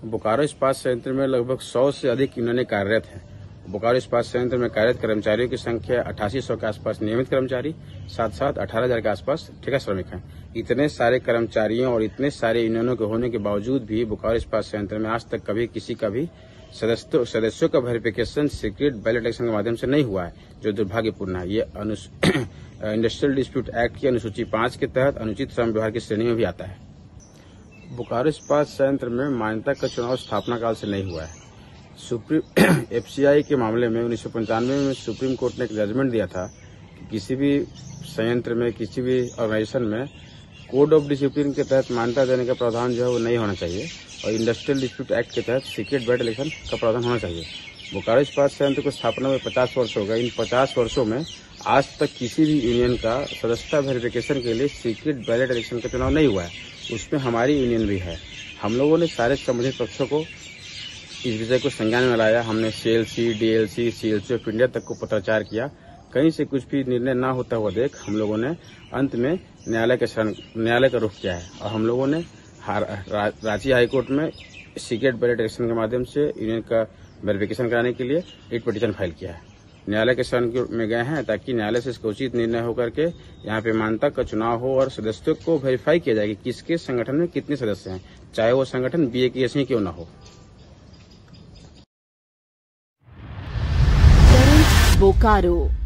बोकारो इस्पात संयंत्र में लगभग 100 से अधिक यूनियनें कार्यरत हैं। बोकारो इस्पात संयंत्र में कार्यरत कर्मचारियों की संख्या 8800 के आसपास नियमित कर्मचारी, साथ साथ 18,000 के आसपास ठेका श्रमिक हैं। इतने सारे कर्मचारियों और इतने सारे यूनियनों के होने के बावजूद भी बोकारो इस्पात संयंत्र में आज तक कभी किसी का भी सदस्यों का वेरिफिकेशन सीक्रेट बैलेट इलेक्शन के माध्यम से नहीं हुआ है, जो दुर्भाग्यपूर्ण है। ये इंडस्ट्रियल डिस्प्यूट एक्ट की अनुसूची 5 के तहत अनुचित श्रम व्यवहार की श्रेणी में भी आता है। बोकारो इस्पात संयंत्र में मान्यता का चुनाव स्थापना काल से नहीं हुआ है। एफसीआई के मामले में 1995 में सुप्रीम कोर्ट ने एक जजमेंट दिया था कि किसी भी संयंत्र में, किसी भी ऑर्गेनाइजेशन में कोड ऑफ डिसिप्लिन के तहत मान्यता देने का प्रावधान जो है वो नहीं होना चाहिए और इंडस्ट्रियल डिस्प्यूट एक्ट के तहत सीक्रेट बैलेट इलेक्शन का प्रावधान होना चाहिए। बोकारो इस्पात संयंत्र को स्थापना में 50 वर्ष हो गए। इन 50 वर्षों में आज तक किसी भी यूनियन का सदस्यता वेरिफिकेशन के लिए सीक्रेट बैलेट इलेक्शन का चुनाव नहीं हुआ है। उसमें हमारी यूनियन भी है। हम लोगों ने सारे संबंधित पक्षों को इस विषय को संज्ञान में लाया। हमने CLC, DLC, CLC of India तक को पत्राचार किया। कहीं से कुछ भी निर्णय न होता हुआ देख हम लोगों ने अंत में न्यायालय का रुख किया है और हम लोगों ने रांची हाईकोर्ट में सीक्रेट बैलेट इलेक्शन के माध्यम से यूनियन का वेरिफिकेशन कराने के लिए रिट पिटीशन फाइल किया है। न्यायालय के शरण में गए हैं ताकि न्यायालय से इसका उचित निर्णय होकर के यहाँ पे मान्यता का चुनाव हो और सदस्यों को वेरीफाई किया जाए कि किसके संगठन में कितने सदस्य हैं, चाहे वो संगठन BAKS ही क्यों न हो। बोकारो।